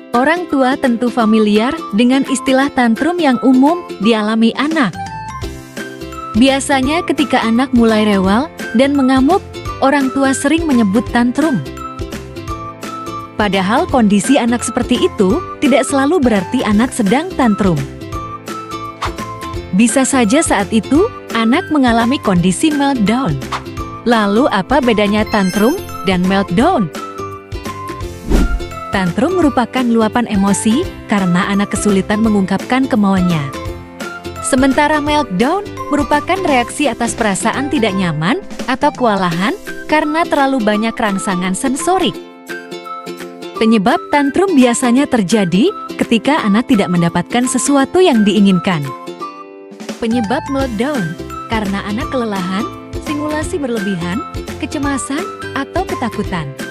Orang tua tentu familiar dengan istilah tantrum yang umum dialami anak. Biasanya ketika anak mulai rewel dan mengamuk, orang tua sering menyebut tantrum. Padahal kondisi anak seperti itu tidak selalu berarti anak sedang tantrum. Bisa saja saat itu anak mengalami kondisi meltdown. Lalu apa bedanya tantrum dan meltdown? Tantrum merupakan luapan emosi karena anak kesulitan mengungkapkan kemauannya. Sementara meltdown merupakan reaksi atas perasaan tidak nyaman atau kewalahan karena terlalu banyak rangsangan sensorik. Penyebab tantrum biasanya terjadi ketika anak tidak mendapatkan sesuatu yang diinginkan. Penyebab meltdown karena anak kelelahan, stimulasi berlebihan, kecemasan, atau ketakutan.